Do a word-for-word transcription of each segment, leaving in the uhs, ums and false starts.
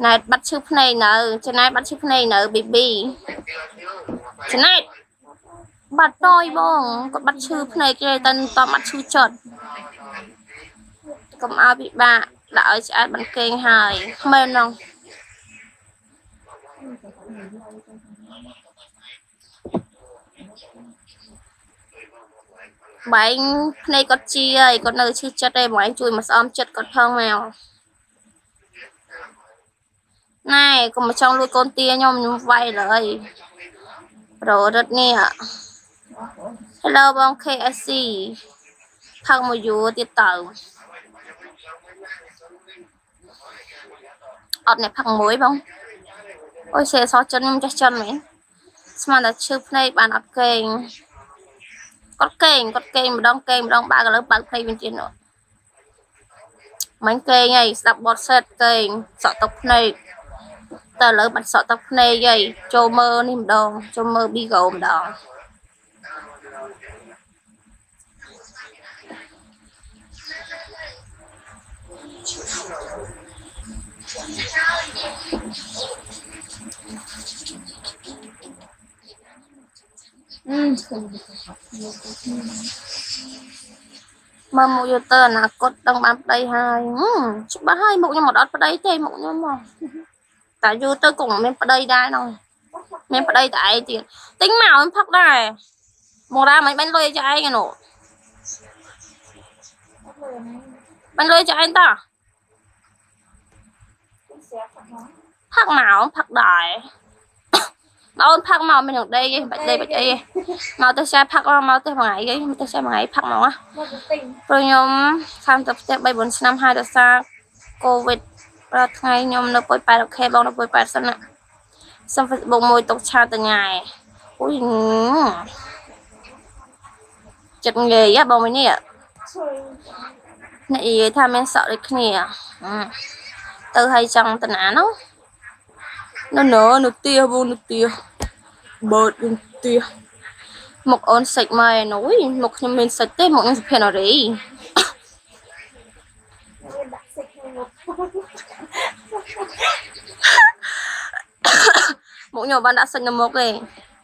này bắt chụp này nở trên này bắt chụp này nở baby trên này bắt đôi bông có bắt chụp này cái tên to bắt chụp chợt cầm áo bị bạ lại sẽ bắn kênh hài mên không bánh này có chi ơi có nơi chi chất đây mà anh chui mà xóm chất có thơm mèo này còn một trong nuôi con tia nhom vay rồi rồi rất nè hello bông ca ét xê thằng một vụ tiết tàu ọt này phẳng muối bông ôi xe xót chân em chắc chân mến mà là chụp này bạn ọt kênh có kênh có kênh mà đông kênh mà đông ba cái lớp bán play bên trên nữa mấy kênh này đọc bọt set kênh sọ tóc này ta lỡ bạn sọ tóc này vậy cho mơ niềm đòn cho mơ bi gồm đó ừ. mà một giờ tờ là cốt đang bán đây hai ừ. bán hai mụ nhưng mà đó đây thêm mụ nhưng mà tại dù tôi cũng mình ở đây đây rồi mình ở đây tại thì tính màu em phát đây một ra mấy bánh lôi cho anh nổ bánh lôi cho anh ta phát màu phát đài màu phát màu mình ở đây bạch đây bạch đây màu tôi sẽ phát màu tôi bằng ngày ấy tôi sẽ bằng ngày phát màu á rồi nhóm tham tập step bảy bốn năm hai được xa covid ra ngày nhóm nó bôi bài ok bao nó bôi bài xong nè xong phải bông môi tóc cha từ ngày ui chật nghề á bông mấy nè này tham em sợ đấy nè từ hay trong tình án nó nó nở nước tia vô nước tia bớt nước tia một ôn sạch mày nói một nhân mình sạch tết một nhân sạch nào đấy mỗi nhỏ bạn đã sinh một này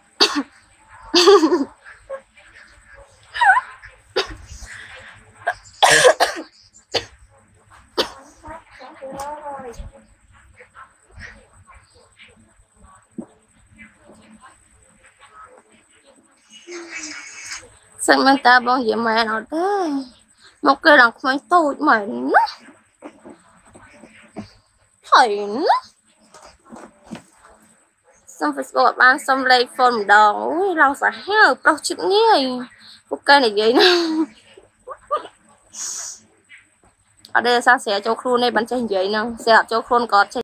sinh mình ta bao nhiêu mẹ nó đấy một cái đằng mấy tôi mày nó thầy nó xong Facebook bạn xong lấy phone đòn ui lâu phải heo đâu chịu nghe ok này vậy nè ở đây sao sẽ cho khuôn này bắn chơi vậy nè sẽ cho khuôn có